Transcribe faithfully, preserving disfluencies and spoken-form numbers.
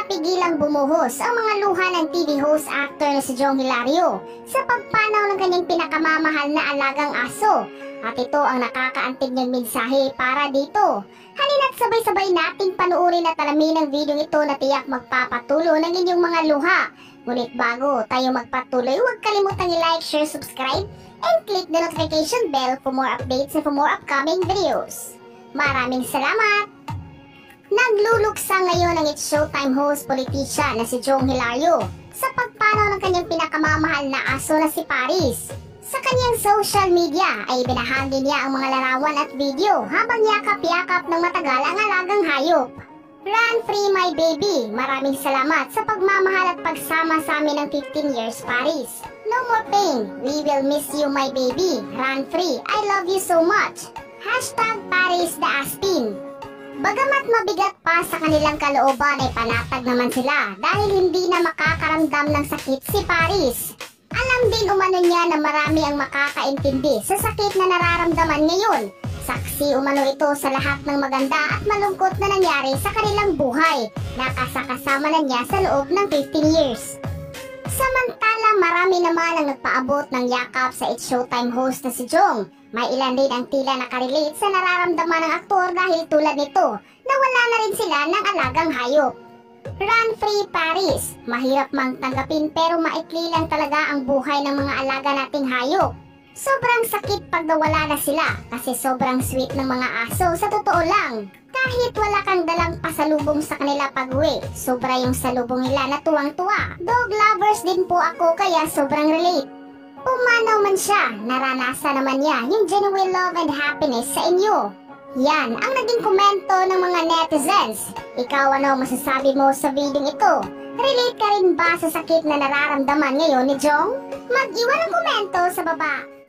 napigilang bumuhos ang mga luha ng T V host actor na si Jong Hilario sa pagpanaw ng kanyang pinakamamahal na alagang aso. At ito ang nakakaantig niyang mensahe para dito. Halina't sabay-sabay nating panuorin at alamin ang video ito na tiyak magpapatulo ng inyong mga luha. Ngunit bago tayo magpatuloy, huwag kalimutang i-like, share, subscribe, and click the notification bell for more updates and for more upcoming videos. Maraming salamat! Nagluluksa ngayon ang It's Showtime host politician na si Jong Hilario sa pagpanaw ng kanyang pinakamamahal na aso na si Paris. Sa kanyang social media ay binahagi niya ang mga larawan at video habang yakap-yakap ng matagal ang alagang hayop. Run free my baby, maraming salamat sa pagmamahal at pagsama sa amin ng fifteen years Paris. No more pain, we will miss you my baby. Run free, I love you so much. Hashtag Paris the Aspin. Bagamat mabigat pa sa kanilang kalooban ay panatag naman sila dahil hindi na makakaramdam ng sakit si Paris. Alam din umano niya na marami ang makakaintindi sa sakit na nararamdaman ngayon. Saksi umano ito sa lahat ng maganda at malungkot na nangyari sa kanilang buhay na kasakasama na niya sa loob ng fifteen years. Samantala marami naman ang nagpaabot ng yakap sa It's Showtime host na si Jong. May ilan din ang tila nakarelate sa nararamdaman ng aktor dahil tulad nito na wala na rin sila ng alagang hayop. Run free Paris, mahirap mang tanggapin pero maikli lang talaga ang buhay ng mga alaga nating hayop. Sobrang sakit pag nawala na sila kasi sobrang sweet ng mga aso sa totoo lang. Kahit wala kang dalang pasalubong sa kanila pag-uwi, sobra yung salubong nila na tuwang-tuwa. Dog lovers din po ako kaya sobrang relate. Pumanaw man siya, naranasan naman niya yung genuine love and happiness sa inyo. Yan ang naging komento ng mga netizens. Ikaw ano masasabi mo sa video ito? Relate ka rin ba sa sakit na nararamdaman ngayon ni Jong? Mag-iwan ng komento sa baba.